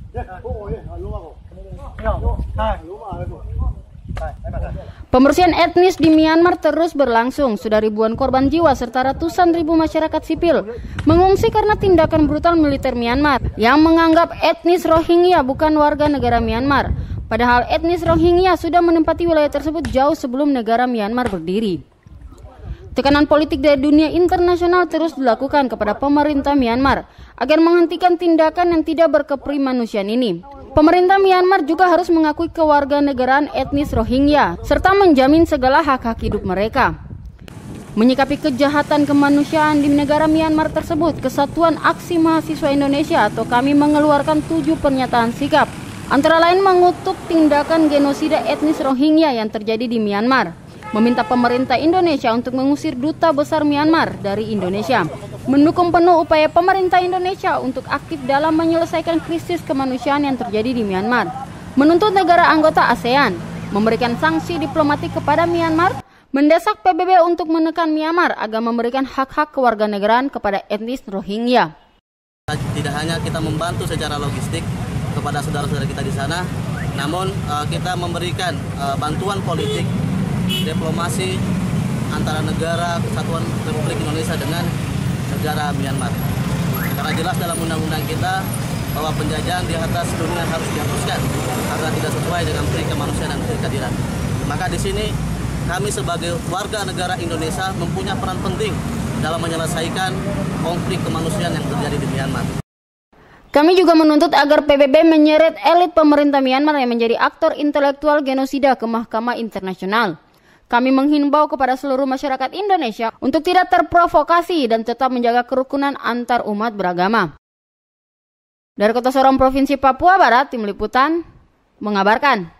Pembersihan etnis di Myanmar terus berlangsung. Sudah ribuan korban jiwa serta ratusan ribu masyarakat sipil mengungsi karena tindakan brutal militer Myanmar yang menganggap etnis Rohingya bukan warga negara Myanmar. Padahal etnis Rohingya sudah menempati wilayah tersebut jauh sebelum negara Myanmar berdiri. Tekanan politik dari dunia internasional terus dilakukan kepada pemerintah Myanmar agar menghentikan tindakan yang tidak berkeprimanusiaan ini. Pemerintah Myanmar juga harus mengakui kewarganegaraan etnis Rohingya serta menjamin segala hak-hak hidup mereka. Menyikapi kejahatan kemanusiaan di negara Myanmar tersebut, Kesatuan Aksi Mahasiswa Indonesia atau KAMI mengeluarkan 7 pernyataan sikap. Antara lain mengutuk tindakan genosida etnis Rohingya yang terjadi di Myanmar, meminta pemerintah Indonesia untuk mengusir duta besar Myanmar dari Indonesia, mendukung penuh upaya pemerintah Indonesia untuk aktif dalam menyelesaikan krisis kemanusiaan yang terjadi di Myanmar, menuntut negara anggota ASEAN memberikan sanksi diplomatik kepada Myanmar, mendesak PBB untuk menekan Myanmar agar memberikan hak-hak kewarganegaraan kepada etnis Rohingya. Tidak hanya kita membantu secara logistik kepada saudara-saudara kita di sana, namun kita memberikan bantuan politik, diplomasi antara negara Kesatuan Republik Indonesia dengan negara Myanmar. Karena jelas dalam undang-undang kita bahwa penjajahan di atas dunia harus dihapuskan karena tidak sesuai dengan prinsip kemanusiaan dan keadilan. Maka di sini kami sebagai warga negara Indonesia mempunyai peran penting dalam menyelesaikan konflik kemanusiaan yang terjadi di Myanmar. Kami juga menuntut agar PBB menyeret elit pemerintah Myanmar yang menjadi aktor intelektual genosida ke Mahkamah Internasional. Kami menghimbau kepada seluruh masyarakat Indonesia untuk tidak terprovokasi dan tetap menjaga kerukunan antar umat beragama. Dari Kota Sorong, Provinsi Papua Barat, Tim Liputan mengabarkan.